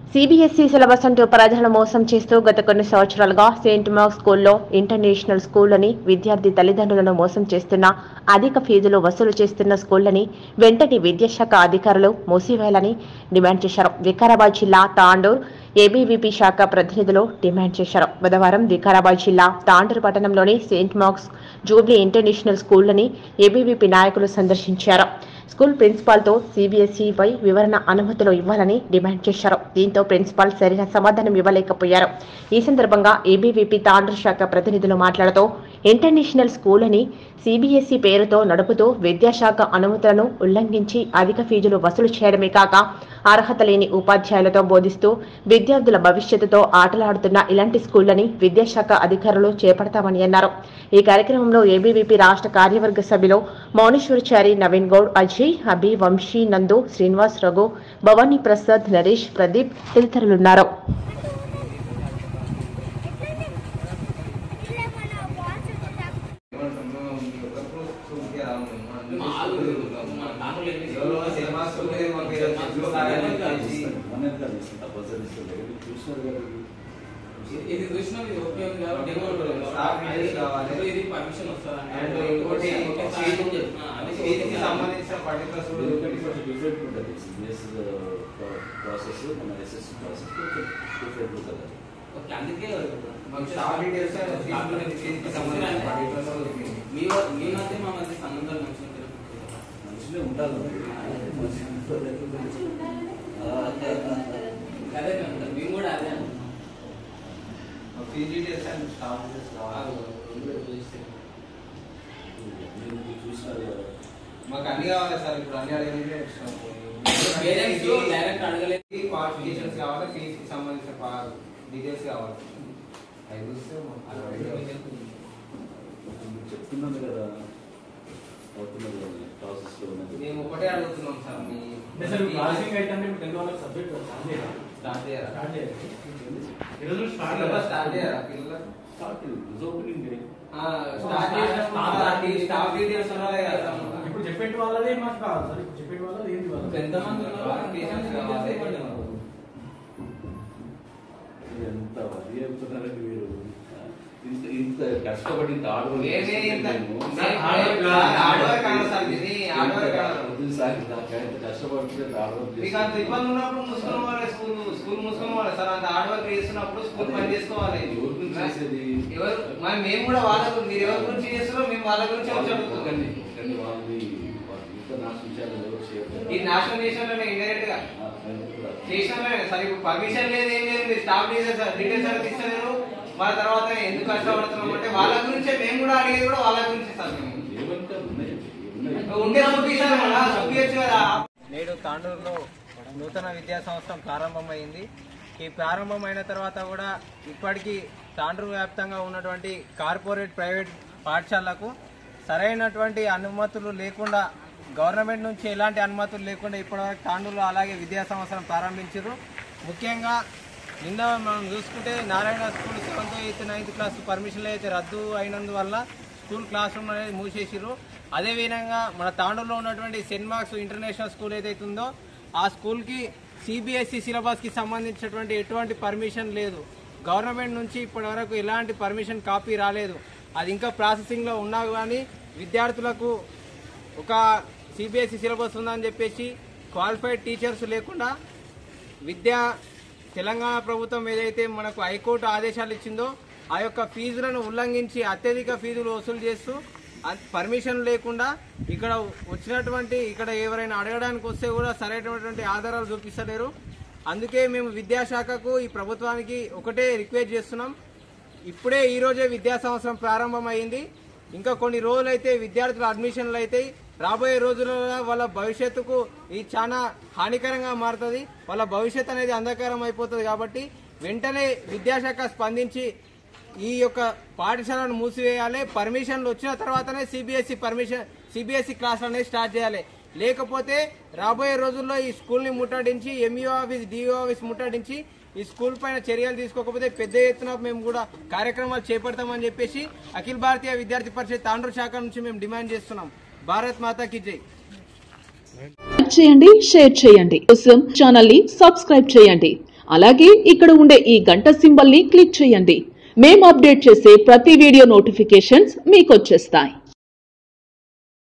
CBSE syllabus अंటూ ప్రజలను మోసం చేస్తూ గత కొన్ని సంవత్సరాలుగా సెయింట్ మార్క్స్ స్కూల్లో ఇంటర్నేషనల్ స్కూల్ అని విద్యార్థి తల్లిదండ్రులను మోసం చేస్తున్న అధిక ఫీజులు వసూలు చేస్తున్న స్కూళ్లని వెంటనే విద్యాశాఖ అధికారులు మూసివేయాలని డిమాండ్ చేశారు. వికారాబాద్ జిల్లా తాండూర్ ఏబీవీపీ శాఖ ప్రతినిధులు డిమాండ్ చేశారు. బుధవారం వికారాబాద్ జిల్లా తాండూర్ పట్టణంలోని సెయింట్ మార్క్స్ జూబ్లీ ఇంటర్నేషనల్ స్కూళ్లని ఏబీవీపీ నాయకులు సందర్శించారు. స్కూల్ ప్రిన్సిపాల్ తో సిబిఎస్ఈపై వివరణ అనుమతులు ఇవ్వాలని డిమాండ్ చేశారు. దీంతో ప్రిన్సిపాల్ సరైన సమాధానం ఇవ్వలేకపోయారు. ఈ సందర్భంగా ఏబీవీపీ తాండూర్ శాఖ ప్రతినిధులు మాట్లాడుతూ ఇంటర్నేషనల్ స్కూల్ అని సిబిఎస్ఈ పేరుతో నడుపుతూ విద్యాశాఖ అనుమతులను ఉల్లంఘించి అధిక ఫీజులు వసూలు చేయడమే కాక అర్హత లేని ఉపాధ్యాయులతో బోధిస్తూ విద్యార్థుల భవిష్యత్తుతో ఆటలాడుతున్న ఇలాంటి స్కూళ్లని విద్యాశాఖ అధికారులు చేపడతామని అన్నారు. ఈ కార్యక్రమంలో ఏబీవీపీ రాష్ట్ర కార్యవర్గ సభ్యులు మౌనేశ్వరచారి, నవీన్ గౌడ్, అజయ్, అభి, వంశీ, నందు, శ్రీనివాస్, రఘు, భవానీ ప్రసాద్, నరేష్, ప్రదీప్ తదితరులున్నారు. ఇది కృష్ణ ఇది ఓకే ఉంది కాబట్టి ఇది పర్మిషన్ వస్తుంది అండ్ ఇంకోటి దీనికి సంబంధించిన పర్టికులర్స్ డిఫరెంట్ ఉంటుంది. సిబిఎస్ ప్రాసెస్ మన ఎస్ఎస్సి ప్రాసెస్ డిఫరెంట్ ఉంటుంది. ఓకే, అందుకే మాకు స్టాఫ్ డీటెయిల్స్ దీనికి సంబంధించిన పర్టికులర్స్ మీ మధ్య మా మధ్య సంబంధాలు మంచిగా ఉండాలి. అదే మేము కూడా అదే fee details and staff details కావాలి. మాకు అన్ని కావాలి సార్. ఇప్పుడు అన్ని అడిగితే డైరెక్ట్ అడగలేదు. క్వాలిఫికేషన్స్ కావాలి, ఫీజుకి సంబంధించిన డీటెయిల్స్ కావాలి. చెప్తున్నాను కదా, అవుతున్నది కదా ప్రాసెస్ లో ఉన్నది. మేము ఒకటే అడుగుతున్నాం సార్. స్టార్ట్ చేయాలి. స్టాఫ్ డీటెయిల్స్ ఉన్నాయి కదా. ఇప్పుడు చెప్పేటి వాళ్ళదే మాకు కావాలి సార్. ఇప్పుడు చెప్పేటి వాళ్ళది ఏంటి వాళ్ళు ఎంతమంది ఎంత వరి చెప్తున్నారండి మీరు. ఇంత కష్టపడి మేము కూడా వాళ్ళ మీరు ఎవరి గురించి చేస్తున్నారో మేము వాళ్ళ గురించి అడుగుతాం. ఈ నేషనల్ చేసిన ఇండైరెక్ట్ గా చేసిన సార్. ఇప్పుడు పర్మిషన్ లేదు, ఏం లేదు, స్టాఫ్ డీటెయిల్స్ అనేది ఇస్తలేరు. మన తర్వాత ఎందుకు కష్టపడుతున్నాం అంటే వాళ్ళ గురించే మేము కూడా అడిగేది కూడా వాళ్ళ గురించి సార్. నేడు తాండూరులో నూతన విద్యా సంవత్సరం ప్రారంభమైంది. ఈ ప్రారంభమైన తర్వాత కూడా ఇప్పటికీ తాండూరు వ్యాప్తంగా ఉన్నటువంటి కార్పొరేట్, ప్రైవేట్ పాఠశాలకు సరైనటువంటి అనుమతులు లేకుండా, గవర్నమెంట్ నుంచి ఎలాంటి అనుమతులు లేకుండా ఇప్పటివరకు తాండూరులో అలాగే విద్యా సంవత్సరం ప్రారంభించారు. ముఖ్యంగా నిన్న మనం చూసుకుంటే Narayana school 7th, 8th, 9th class పర్మిషన్లు అయితే రద్దు అయినందువల్ల స్కూల్ క్లాస్ రూమ్ అనేది మూసేసిరు. అదేవిధంగా మన తాండూరులో ఉన్నటువంటి సెయింట్ మార్క్స్ ఇంటర్నేషనల్ స్కూల్ ఏదైతే ఉందో ఆ స్కూల్కి సిబిఎస్ఈ సిలబస్కి సంబంధించినటువంటి ఎటువంటి పర్మిషన్ లేదు. గవర్నమెంట్ నుంచి ఇప్పటి వరకు ఎలాంటి పర్మిషన్ కాపీ రాలేదు. అది ఇంకా ప్రాసెసింగ్లో ఉన్నా కానీ విద్యార్థులకు ఒక సిబిఎస్ఈ సిలబస్ ఉందని చెప్పేసి క్వాలిఫైడ్ టీచర్స్ లేకుండా తెలంగాణ ప్రభుత్వం ఏదైతే మనకు హైకోర్టు ఆదేశాలు ఇచ్చిందో ఆ యొక్క ఫీజులను ఉల్లంఘించి అత్యధిక ఫీజులు వసూలు చేస్తూ పర్మిషన్ లేకుండా ఇక్కడ ఎవరైనా అడగడానికి వస్తే కూడా సరైనటువంటి ఆధారాలు చూపిస్తలేరు. అందుకే మేము విద్యాశాఖకు, ఈ ప్రభుత్వానికి ఒకటే రిక్వెస్ట్ చేస్తున్నాం. ఇప్పుడే ఈరోజే విద్యా సంవత్సరం ప్రారంభమైంది. ఇంకా కొన్ని రోజులైతే విద్యార్థుల అడ్మిషన్లు అవుతాయి. రాబోయే రోజుల్లో వాళ్ళ భవిష్యత్తుకు ఇది చాలా హానికరంగా మారుతుంది. వాళ్ళ భవిష్యత్తు అనేది అంధకారం అయిపోతుంది. కాబట్టి వెంటనే విద్యాశాఖ స్పందించి ఈ యొక్క పాఠశాలను మూసివేయాలి. పర్మిషన్లు వచ్చిన తర్వాతనే సిబిఎస్ఈ క్లాసులు అనేది స్టార్ట్ చేయాలి. లేకపోతే రాబోయే రోజుల్లో ఈ స్కూల్ని ముట్టడించి ఎంఈఓ ఆఫీస్, డిఓ ఆఫీస్ ముట్టడించి ఈ స్కూల్ పైన చర్యలు తీసుకోకపోతే పెద్ద ఎత్తున మేము కూడా కార్యక్రమాలు చేపడతామని చెప్పేసి అఖిల భారతీయ విద్యార్థి పరిషత్ తాండూరు శాఖ నుంచి మేము డిమాండ్ చేస్తున్నాం. భారత్ మాతా కీ జై. చేయండి, షేర్ చేయండి. ఛానల్ ని సబ్స్క్రైబ్ చేయండి. అలాగే ఇక్కడ ఉండే ఈ గంట సింబల్ ని క్లిక్ చేయండి. మేము అప్డేట్ చేసే ప్రతి వీడియో నోటిఫికేషన్స్ మీకు వచ్చేస్తాయి.